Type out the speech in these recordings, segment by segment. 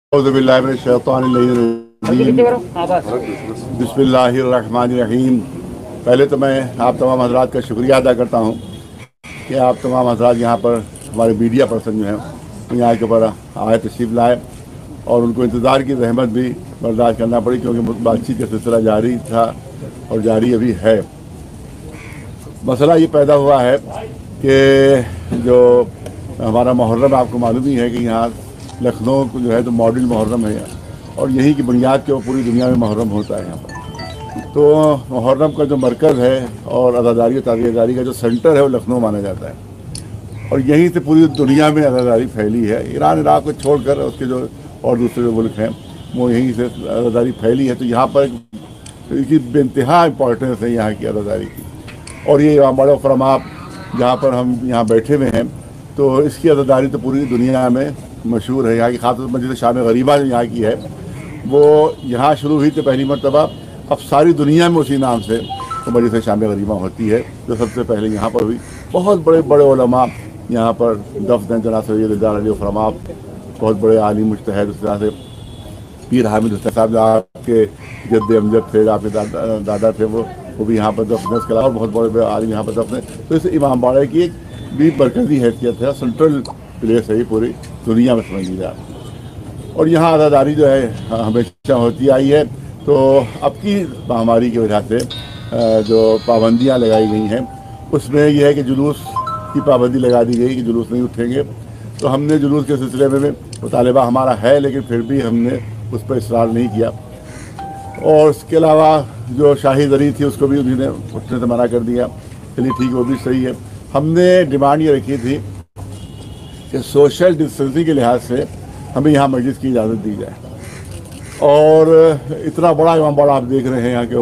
बिस्मिल्लाहिर्रहमानिर्रहीम। पहले तो मैं आप तमाम हज़रात का शुक्रिया अदा करता हूँ कि आप तमाम हज़रात यहाँ पर हमारे मीडिया पर्सन जो हैं यहाँ के ऊपर आए, तशरीफ़ लाए और उनको इंतज़ार की जहमत भी बर्दाश्त करना पड़ी क्योंकि बातचीत का सिलसिला जारी था और जारी अभी है। मसला ये पैदा हुआ है कि जो हमारा मुहर्रम आपको मालूम ही है कि यहाँ लखनऊ को जो है तो मॉडल मुहर्रम है और यहीं की बुनियाद के ऊपर पूरी दुनिया में मुहर्रम होता है यहाँ पर। तो मुहर्रम का जो मरकज़ है और अज़ादारी और ताज़ियतदारी का जो सेंटर है वो लखनऊ माना जाता है और यहीं से पूरी दुनिया में अज़ादारी फैली है। ईरान इराक़ को छोड़कर उसके जो और दूसरे जो मुल्क हैं वो यहीं से अज़ादारी फैली है। तो यहाँ पर इसकी बेइंतहा इम्पोर्टेंस है यहाँ की अज़ादारी की। और ये बड़ा फरमाप जहाँ पर हम यहाँ बैठे हुए हैं तो इसकी अज़ादारी तो पूरी दुनिया में मशहूर है। यहाँ की खास मस्जिद शाम गरीबा जो यहाँ की है वो यहाँ शुरू हुई थी पहली मरतबा, अब सारी दुनिया में उसी नाम से तो मस्जिद शाम गरीबा होती है जो सबसे पहले यहाँ पर हुई। बहुत बड़े बड़े उलमा यहाँ पर दफ्न हैं, जनाब सैयद रिज़ा अली फरमाप, बहुत बड़े आलिम मुज्तहिद, उस तरह से पीर हामिद हुसैन साहब आपके जद्द अमजद थे, आपके दादा थे, वो भी यहाँ पर दफ्न। इसके अलावा बहुत बड़े आलिम यहाँ पर दफ्न है। तो इस इमाम बाड़े की एक भी मरकज़ी हैसियत है, सेंट्रल प्लेस है पूरी दुनिया में समझ लीजिए आप। और यहाँ अज़ादारी जो है हमेशा होती आई है। तो अब की महामारी की वजह से जो पाबंदियाँ लगाई गई हैं उसमें यह है कि जुलूस की पाबंदी लगा दी गई कि जुलूस नहीं उठेंगे। तो हमने जुलूस के सिलसिले में मुतालिबा हमारा है लेकिन फिर भी हमने उस पर इसरार नहीं किया। और उसके अलावा जो शाही ज़री थी उसको भी उन्होंने उठने से मना कर दिया। चलिए ठीक है, वो भी सही है। हमने डिमांड ये रखी थी कि सोशल डिस्टेंसिंग के लिहाज से हमें यहाँ मस्जिद की इजाज़त दी जाए। और इतना बड़ा इमाम बाड़ा आप देख रहे हैं यहाँ के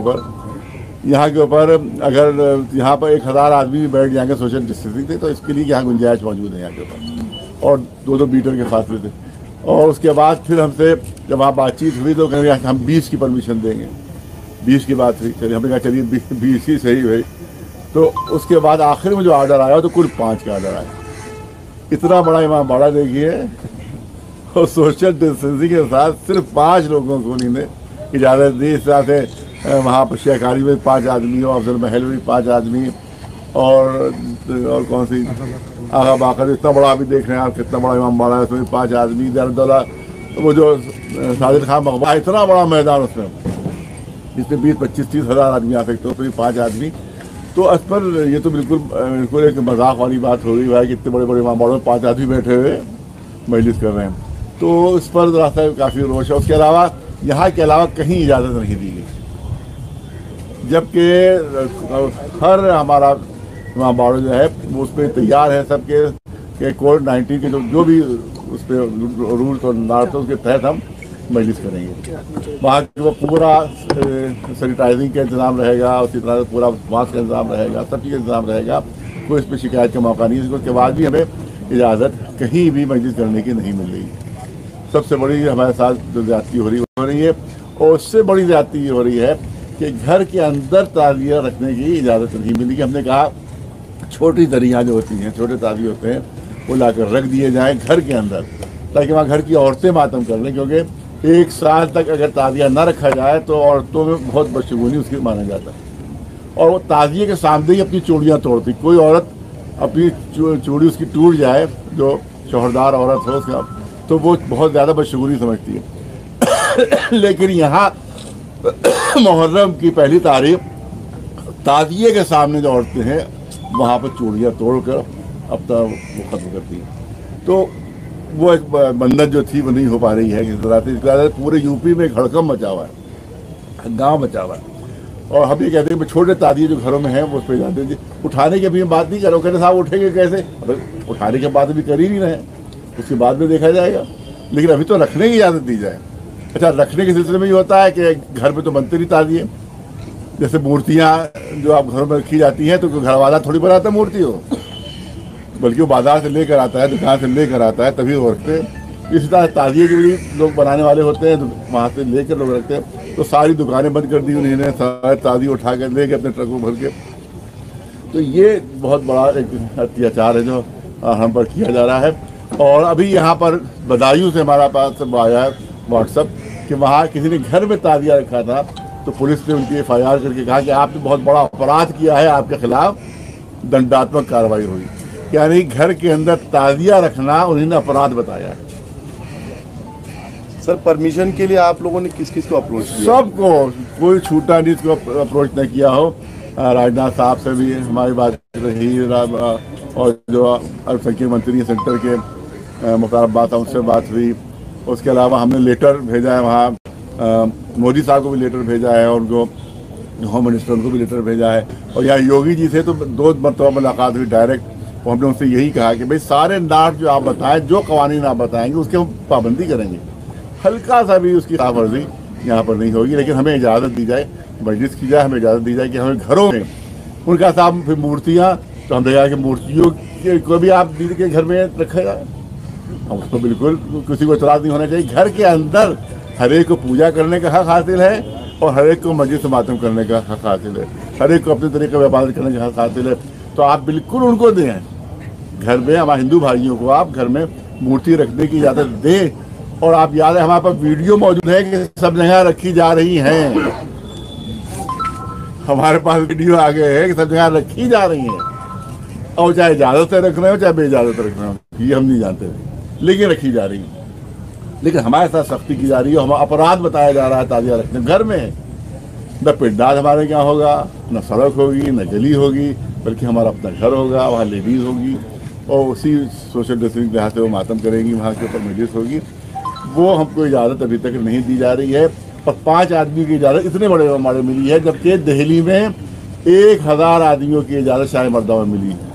ऊपर अगर यहाँ पर 1000 आदमी भी बैठ जाएंगे सोशल डिस्टेंसिंग थे तो इसके लिए यहाँ गुंजाइश मौजूद है यहाँ के ऊपर, और 2-2 मीटर के फासले थे। और उसके बाद फिर हमसे जब वहाँ बातचीत हुई तो कहेंगे हम 20 की परमिशन देंगे, 20 की बात हुई। चलिए हमने कहा चलिए 20 ही सही भाई। तो उसके बाद आखिर में जो आर्डर आया तो कुल 5 का आर्डर आया। इतना बड़ा इमाम बाड़ा देखिए और सोशल डिस्टेंसिंग के साथ सिर्फ 5 लोगों को उन्होंने इजाज़त दी। इस तरह से वहाँ पर शेखारी में 5 आदमी और अफजल महल में 5 आदमी और कौन सी आगा बाकर, इतना बड़ा अभी देख रहे हैं आप कितना बड़ा इमाम बाड़ा है, उसमें 5 आदमी। दरदौला वो जो साजिद खान मकबरा इतना बड़ा मैदान उसमें जिसमें 20-25-30 हज़ार आदमी आ सकते हो, तो 5 आदमी। तो इस पर ये तो बिल्कुल एक मजाक वाली बात हो गई भाई कि इतने बड़े बड़े इमाम बाड़ों में 5 आदमी बैठे हुए मजलिस कर रहे हैं। तो इस पर रास्ता काफ़ी रोष है। उसके अलावा यहाँ के अलावा कहीं इजाज़त नहीं दी गई, जबकि हर हमारा इमाम बाड़ा जो है वो उस पर तैयार है सबके कोविड-19 के जो भी उस पर रूल्स और नार्स उसके तहत हम मजलिस करेंगे। वहाँ वो पूरा सैनिटाइजिंग का इंतज़ाम रहेगा, उसी तरह से पूरा मास्क का इंतज़ाम रहेगा, सब चीज़ का इंतज़ाम रहेगा, कोई इस पर शिकायत का मौका नहीं है। उसके बाद भी हमें इजाज़त कहीं भी मजलिस करने की नहीं मिल रही। सबसे बड़ी हमारे साथ जो ज़्यादती हो रही है और उससे बड़ी ज़्यादती ये हो रही है कि घर के अंदर ताज़िया रखने की इजाज़त नहीं मिली। कि हमने कहा छोटी दरियाँ जो होती हैं, छोटे ताज़िए होते हैं, वो लाकर रख दिए जाएँ घर के अंदर ताकि वहाँ घर की औरतें मातम कर लें, क्योंकि 1 साल तक अगर ताज़िया न रखा जाए तो औरतों में बहुत बदशगुनी उसकी माना जाता है। और वो ताज़िए के सामने ही अपनी चूड़ियाँ तोड़ती। कोई औरत अपनी चूड़ी उसकी टूट जाए, जो शौहरदार औरत हो उसका, तो वो बहुत ज़्यादा बदशगुनी समझती है। लेकिन यहाँ मुहर्रम की पहली तारीख ताज़िए के सामने जो औरतें हैं वहाँ पर चूड़ियाँ तोड़कर अब तक वो ख़त्म करती हैं। तो वो एक बंधन जो थी वो नहीं हो पा रही है किस तरह से। इस तरह से पूरे यूपी में एक हड़कम मचा हुआ है, गाँव मचा हुआ है। और हम ये कहते हैं कि छोटे ताज़िए जो घरों में हैं वो उस पर जाते हैं। उठाने की अभी हम बात नहीं करो, कहते साहब उठेंगे कैसे, उठाने के बाद अभी कर ही नहीं रहे, उसके बाद में देखा जाएगा। लेकिन अभी तो रखने की इजाज़त दी जाए। अच्छा, रखने के सिलसिले में ये होता है कि घर में तो बनते नहीं ताज़िए। जैसे मूर्तियाँ जो आप घरों में रखी जाती हैं तो घर वाला थोड़ी बनाता मूर्ति हो, बल्कि वो बाज़ार से लेकर आता है, दुकान से लेकर आता है, तभी वो रखते हैं। इसी तरह ताज़िए के भी लोग बनाने वाले होते हैं, वहाँ से लेकर लोग रखते हैं। तो सारी दुकानें बंद कर दी उन्होंने, सारे ताज़िए उठा कर ले गए अपने ट्रकों भर के। तो ये बहुत बड़ा एक अत्याचार है जो हम पर किया जा रहा है। और अभी यहाँ पर बदायूं से हमारा पास सब आया है व्हाट्सअप कि वहाँ किसी ने घर में ताजिया रखा था, तो पुलिस ने उनकी FIR करके कहा कि आपने बहुत बड़ा अपराध किया है, आपके खिलाफ दंडात्मक कार्रवाई हुई। यानी घर के अंदर ताजिया रखना उन्होंने अपराध बताया है। सर, परमिशन के लिए आप लोगों ने किस किस को अप्रोच किया? सबको, कोई छूटा नहीं इसको अप्रोच नहीं किया हो। राजनाथ साहब से भी हमारी बात रही, और जो अल्पसंख्यक मंत्री सेंटर के मुख्तार अब्बास साहब उनसे बात हुई। उसके अलावा हमने लेटर भेजा है वहाँ, मोदी साहब को भी लेटर भेजा है, और उनको होम मिनिस्टर उनको भी लेटर भेजा है। और यहाँ योगी जी से तो 2 मरतबा मुलाकात हुई डायरेक्ट, और हमने उनसे यही कहा कि भाई सारे नाट जो आप बताएं, जो कवानीन आप बताएंगे उसके हम पाबंदी करेंगे। हल्का सा भी उसकी खिलाफवर्जी यहाँ पर नहीं होगी, लेकिन हमें इजाज़त दी जाए, मजलिस की जाए, हमें इजाज़त दी जाए कि हमें घरों में उनका साहब फिर मूर्तियाँ, तो हम देखा कि मूर्तियों को भी आप दीदी के घर में रखेगा, हम उसको बिल्कुल किसी को इतराज़ नहीं होना चाहिए। घर के अंदर हर एक को पूजा करने का हक हासिल है, और हर एक को मस्जिद से मातम करने का हक हासिल है, हर एक को अपने तरीके का व्यापार करने का हक हासिल है। तो आप बिल्कुल उनको दें घर में, हमारे हिंदू भाइयों को आप घर में मूर्ति रखने की इजाज़त दें। और आप याद है हमारे पास वीडियो मौजूद है कि सब जगह रखी जा रही हैं, हमारे पास वीडियो आ गए हैं कि सब जगह रखी जा रही हैं, और चाहे इजाज़त से रख रहे हो चाहे बेइजाज़त रख रहे हो, ये हम नहीं जानते, लेकिन रखी जा रही है। लेकिन हमारे साथ सख्ती की जा रही है, हमारा अपराध बताया जा रहा है ताजिया रखने घर में। न पिंडाल हमारे क्या होगा, न सड़क होगी, न गली होगी, बल्कि हमारा अपना घर होगा, वहाँ लेडीज़ होगी, और उसी सोशल डिस्टेंसिंग के लिहाज से वो मातम करेंगी, वहाँ के ऊपर मजलिस होगी। वो हमको इजाज़त अभी तक नहीं दी जा रही है। और 5 आदमी की इजाज़त इतने बड़े पैमाने मिली है, जबकि दिल्ली में 1000 आदमियों की इजाज़त शाही मर्दा में मिली है।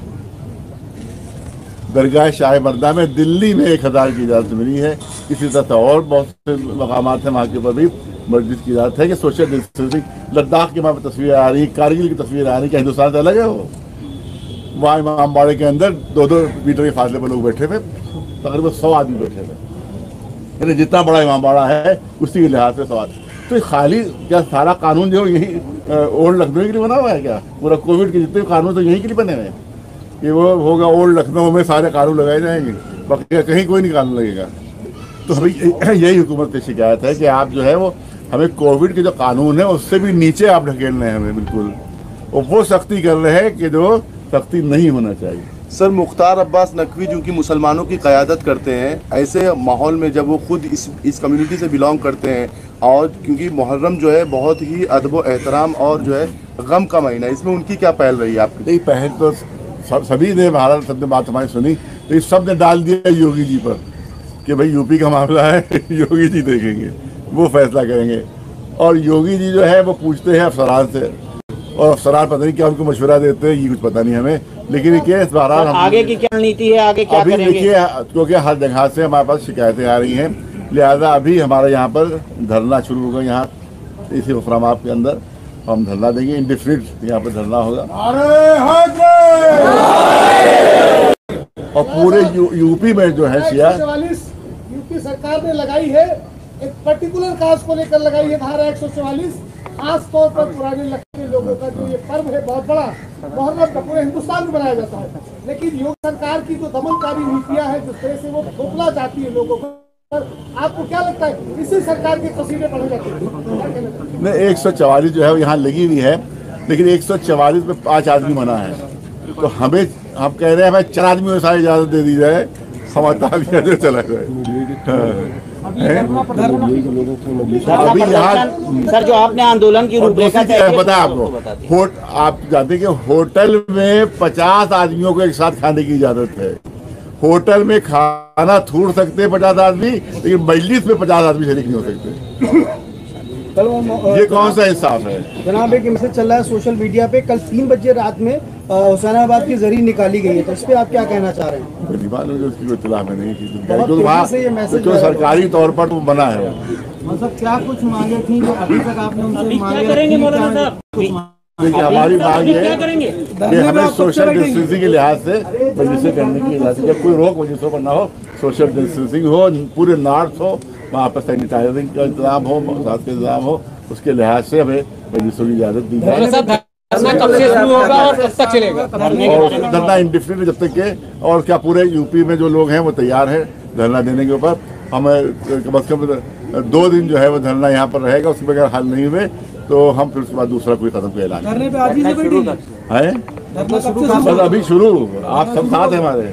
दरगाह शाही मर्दा में दिल्ली में 1000 की इजाज़त मिली है। इसी तरह और बहुत से मकामात हैं वहाँ के ऊपर भी मस्जिद की इजाज़त है कि सोशल डिस्टेंसिंग। लद्दाख की वहाँ पर तस्वीर आ रही, कारगिल की तस्वीर आ रही, क्या हिंदुस्तान से अलग है वो? वहाँ इमाम बाड़े के अंदर 2-2 मीटर के फासले पर लोग बैठे थे, तकरीबन 100 आदमी बैठे थे। यानी जितना बड़ा इमाम बाड़ा है उसी के लिहाज से सवाल। तो खाली क्या सारा कानून जो यही ओल्ड लखनऊ के लिए बना हुआ है क्या? पूरा कोविड के जितने कानून तो यहीं के लिए बने हुए हैं कि वो होगा ओल्ड लखनऊ में सारे कानून लगाए जाएंगे, बाकी कहीं कोई नहीं कानून लगेगा। तो अभी यही हुकूमत की शिकायत है कि आप जो है वो हमें कोविड के जो कानून है उससे भी नीचे आप ढकेल रहे हैं हमें बिल्कुल, और वो सख्ती कर रहे हैं कि जो सख्ती नहीं होना चाहिए। सर, मुख्तार अब्बास नकवी जो कि मुसलमानों की क़यादत करते हैं, ऐसे माहौल में जब वो खुद इस कम्युनिटी से बिलोंग करते हैं, और क्योंकि मुहर्रम जो है बहुत ही अदब व एहतराम और जो है गम का महीना, इसमें उनकी क्या पहल रही है आपकी? नहीं, पहल तो सभी ने, भारत सबने बात हमारी सुनी, तो इस सब ने डाल दिया योगी जी पर कि भाई यूपी का मामला है योगी जी देखेंगे, वो फैसला करेंगे। और योगी जी जो है वो पूछते हैं अफसरान से, और अफसरान पता नहीं क्या उनको मशवरा देते हैं, ये कुछ पता नहीं हमें। लेकिन ये इस बार आगे की क्या नीति है, आगे क्या अभी करेंगे? देखिए, क्योंकि हर जगह से हमारे पास शिकायतें आ रही हैं, लिहाजा अभी हमारे यहाँ पर धरना शुरू होगा। यहाँ इसी मुफरामात के अंदर हम धरना देंगे, इंडिफिनिट यहाँ पर धरना होगा। और पूरे यूपी में जो है शिया 144 यूपी सरकार ने लगाई है, एक पर्टिकुलर कास्ट को लेकर लगाई है धारा 144, खास तौर पर पुराने लखनऊ लोगों का जो ये पर्व है बहुत बड़ा, मुहर्रम का पूरे हिंदुस्तान में मनाया जाता है। लेकिन योगी सरकार की जो दमनकारी नीतियां हैं, जिस तरह से वो थोपना चाहती है लोगों को, आपको क्या लगता है इसी सरकार के कसीदे पढ़े जाते हैं? नहीं, 144 जो है वो यहाँ लगी हुई है, लेकिन 144 में 5 आदमी मना है, तो हम कह रहे हैं हमें 4 आदमी में सारी इजाज़त दे दी जाए, हमारा चला जाए। अभी यहाँ सर जो आपने आंदोलन की रूपरेखा पता है आपको, आप जानते हैं कि होटल में 50 आदमियों को एक साथ खाने की इजाज़त है। होटल में खाना थूड़ सकते हैं 50 आदमी, लेकिन मजलिस में 50 आदमी शरीक नहीं हो सकते। ये कौन सा इंसाफ है जनाब? एक मैसेज चल रहा है सोशल मीडिया पे, कल 3 बजे रात में हुसैनाबाद की जरी निकाली गई है, तो इस पे आप क्या कहना चाह रहे हैं? उसकी कोई इत्तला में नहीं, जो सरकारी तौर पर वो बना है। मतलब क्या कुछ मांगे थी जो अभी तक आपने उनसे मांगे? देखिए, हमारी मांग है कि हमें सोशल डिस्टेंसिंग के लिहाज से मजलिसें करने की इजाज़त है, कोई रोक मजलिसों पर ना हो, सोशल डिस्टेंसिंग हो, पूरे नॉर्थ हो, वहाँ पर सैनिटाइजिंग का इंतजाम हो, मसाज का इंतजाम हो, उसके लिहाज से हमें मजलिसों की इजाज़त दी जाए। कब से शुरू होगा और कब तक चलेगा? और धरना इंडिफिनिट जब तक के, और क्या पूरे यूपी में जो लोग हैं वो तैयार हैं धरना देने के ऊपर। हमें कम से कम 2 दिन जो है वो धरना यहाँ पर रहेगा। उसके बगैर हल नहीं हुए तो हम फिर उसके बाद दूसरा कोई कदम का ऐलान धरने पे आज ही से बैठेंगे? है। बस अभी शुरू, आप सब साथ हैं हमारे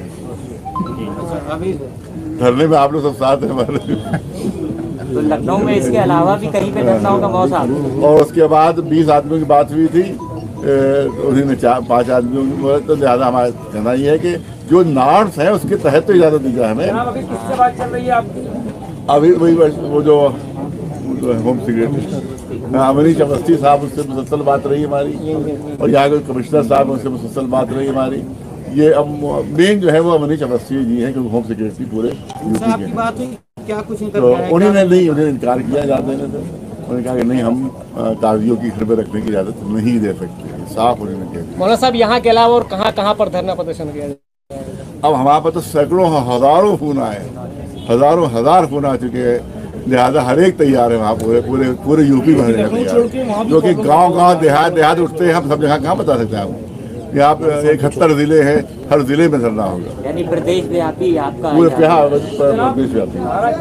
धरने में, आप लोग सब साथ हैं हमारे। तो लखनऊ में इसके अलावा भी कहीं पे धरना होगा बहुत सारा। और उसके बाद 20 आदमियों की बात हुई थी, उन्हीं में 5 आदमियों की बोले, तो लिहाजा हमारा कहना ये है कि जो नॉर्म्स है उसके तहत तो इजाजत दी जाए हमें। अभी किससे बात चल रही है आपकी? अभी वही वो जो होम सेक्रेटरी अमरीश अवस्थी साहब, उससे मुसलसल बात रही हमारी, और यहाँ के कमिश्नर साहब उनसे मुसलसल बात रही हमारी। ये अब मेन जो है वो अमरीश अवस्थी जी हैं, क्योंकि होम सेक्रेटरी पूरे यूपी के। बात हुई क्या कुछ तो उन्होंने इनकार किया इजाजत देने से। उन्होंने कहा कि नहीं, हम कागजियों की घर में रखने की इजाजत नहीं दे सकते, साफ उन्होंने कह दिया। मौलाना साहब, यहाँ के अलावा और कहाँ कहाँ पर धरना प्रदर्शन किया जाए? अब हमारे पास तो सैकड़ों हजारों फोन आए, हजार फोन आ चुके हैं। लिहाजा हर एक तैयार है वहाँ, पूरे यूपी में तैयार, जो कि गांव देहात उठते हैं। हम सब जगह कहाँ बता सकते हैं आपको। यहाँ पे 71 जिले हैं, हर जिले में धरना होगा। यानी प्रदेश व्यापी आपका पूरे प्रदेश व्यापी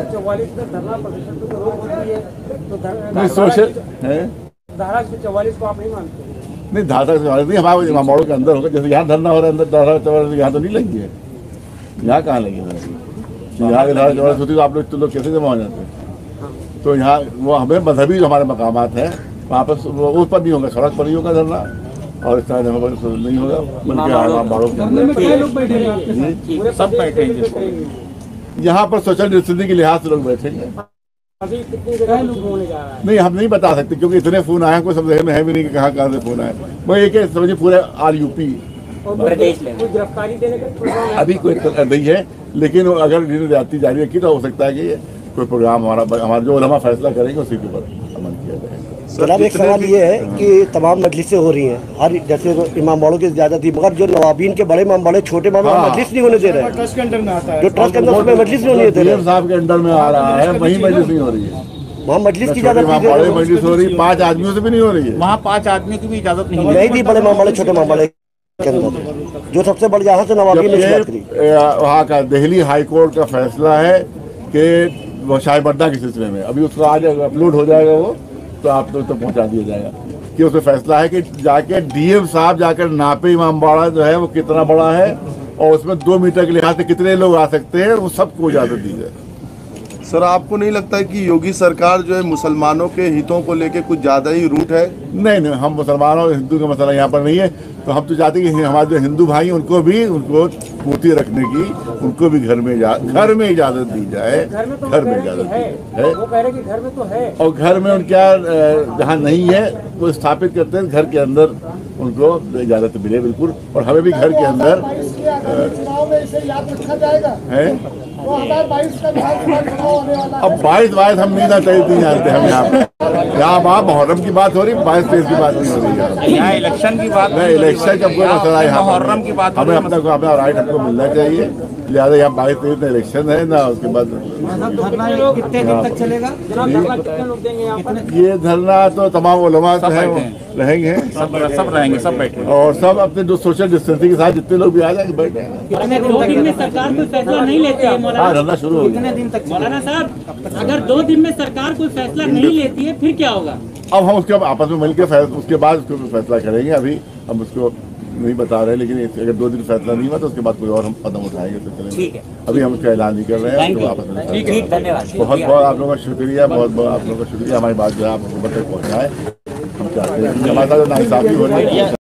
सोशल है। धारा 144 को आप नहीं मानते? नहीं, धारा 144 नहीं, हमारे इमामबाड़ों के अंदर होगा। जैसे यहाँ धरना हो रहा है अंदर, धारा 144 यहाँ तो नहीं लगेगी। यहाँ कहाँ लगेगी? यहाँ की धारा 144 होती तो आप लोग कैसे जमा हो जाते हैं? तो यहाँ वो हमें मजहबी जो हमारे मकामात हैं वहाँ पर उस पर नहीं होगा, सड़क पर नहीं होगा धरना, और इस तरह जगह पर नहीं होगा, बल्कि इमामबाड़ों के अंदर सब बैठेंगे। यहाँ पर सोशल डिस्टेंसिंग के लिहाज से लोग बैठेंगे। अभी कितनी जगह लोग होने जा रहा है? नहीं, हम नहीं बता सकते, क्योंकि इतने फोन आए, कोई सब जगह में है भी नहीं कि कहाँ से फोन आए। वो एक समझिए पूरे ऑल यूपी प्रदेश में कोई गिरफ्तारी देने का प्रोग्राम अभी कोई नहीं है, लेकिन अगर ज्यादती जारी रखी तो हो सकता है कि कोई प्रोग्राम हमारा जो उलमा फैसला करेंगे उसी के ऊपर अमल किया जाएगा। जनाब, एक सवाल ये है कि तमाम मजलिसें हो रही हैं, हर जैसे इमामबाड़ों की ज्यादा थी, मगर जो नवाबीन के बड़े इमामबाड़े छोटे इमाम मजलिस नहीं होने दे रहे हैं। ट्रस्ट के अंडर में आता है, जो ट्रस्ट के अंदर उसमें मजलिस नहीं होने दे रहे हैं। साहब के अंडर में आ रहा है, वही मजलिस नहीं हो रही है। वहाँ मजलिस की इजाजत बड़े मजलिस हो रही है, 5 आदमियों से भी नहीं हो रही है। वहाँ 5 आदमी की भी इजाजत नहीं दी बड़े इमामबाड़े छोटे इमामबाड़े के अंदर, जो सबसे बड़े यहाँ से नवाबीन ने वहाँ का दिल्ली हाई कोर्ट का फैसला है कि वो शाहीबड्डा के सिलसिले में, अभी उसका आज अपलोड हो जाएगा वो, तो आप लोग तक पहुँचा दिया जाएगा कि उसमें फैसला है कि जाके डीएम साहब जाकर नापे इमामबाड़ा जो है वो कितना बड़ा है, और उसमें 2 मीटर के लिहाज से कितने लोग आ सकते हैं, वो सबको इजाजत दी जाए। सर, आपको नहीं लगता है कि योगी सरकार जो है मुसलमानों के हितों को लेके कुछ ज़्यादा ही रूट है? नहीं, हम मुसलमानों और हिंदू का मसला यहाँ पर नहीं है। तो हम तो चाहते हैं कि हमारे जो हिंदू भाई उनको मूर्ति रखने की, उनको भी घर में इजाज़त दी जाए। घर में इजाज़त है, वो कह रहे कि घर में तो है, और घर में उनका जहाँ नहीं है वो स्थापित करते हैं, घर के अंदर उनको इजाज़त मिले बिल्कुल। और हमें भी घर के अंदर चुनाव में इसे याद रखा जाएगा है। 2022 का विधानसभा चुनाव होने वाला है। अब 22 हम नहीं जानते। हम यहाँ मुहर्रम की बात हो रही, 22-23 की बात नहीं हो रही है। यहाँ इलेक्शन की बात नहीं, इलेक्शन का कोई मसला है यहाँ मुहर्रम की बात हमें अपना राइट हमको मिलना चाहिए। लिहाजा यहाँ 22-23 में इलेक्शन है ना, उसके बाद कितने दिन तक चलेगा? कितने लोग देंगे यहाँ पर? ये धरना तो तमाम उलमा जो है रहेंगे, सब रहेंगे, सब बैठे, और सब अपने जो सोशल डिस्टेंसिंग के साथ जितने लोग भी आ जाएंगे बैठे। 2 दिन में सरकार कोई फैसला नहीं लेती है हाँ, धरना शुरू हो गया। मौलाना साहब, अगर 2 दिन में सरकार कोई फैसला नहीं लेती है फिर क्या होगा? अब हम उसके आपस में मिलकर उसके बाद उसको फैसला करेंगे। अभी हम उसको नहीं बता रहे, लेकिन अगर 2 दिन फैसला नहीं हुआ तो उसके बाद कोई और हम कदम उठाएंगे तो चलेंगे। अभी हम उसका ऐलान नहीं कर रहे हैं, तो आपस में धन्यवाद। बहुत आप लोगों का शुक्रिया, बहुत आप लोगों का शुक्रिया। हमारी बात जो है आप हुकूमत तक पहुँचाए। हम चाहते हैं हमारे साथ नाइंसाफी हो रही है।